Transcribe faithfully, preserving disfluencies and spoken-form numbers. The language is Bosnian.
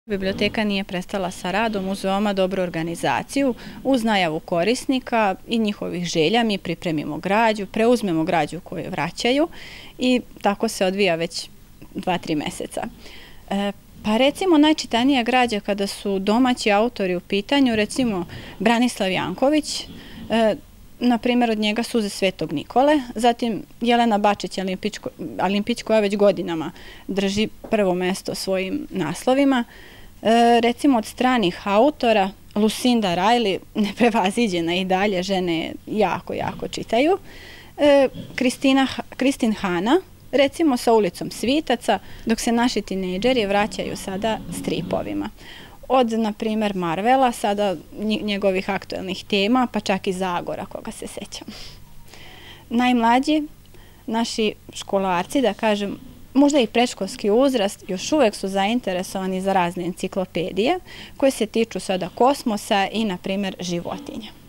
Biblioteka nije prestala sa radom uz veoma dobru organizaciju, uz najavu korisnika i njihovih želja mi pripremimo građu, preuzmemo građu koju vraćaju i tako se odvija već dva, tri meseca. E, pa recimo najčitanija građa kada su domaći autori u pitanju, recimo Branislav Janković, e, na primjer od njega Suze Svetog Nikole, zatim Jelena Bačić Alimpić koja već godinama drži prvo mesto svojim naslovima. E, recimo od stranih autora Lucinda Riley, neprevaziđena i dalje, žene jako, jako čitaju. E, Kristina, Kristin Hana, recimo sa Ulicom svitaca, dok se naši tinejdžeri vraćaju sada stripovima. Od, na primjer, Marvela, sada njegovih aktuelnih tema, pa čak i Zagora, koga se sećam. Najmlađi, naši školarci, da kažem, možda i predškolski uzrast, još uvek su zainteresovani za razne enciklopedije koje se tiču sada kosmosa i, na primjer, životinja.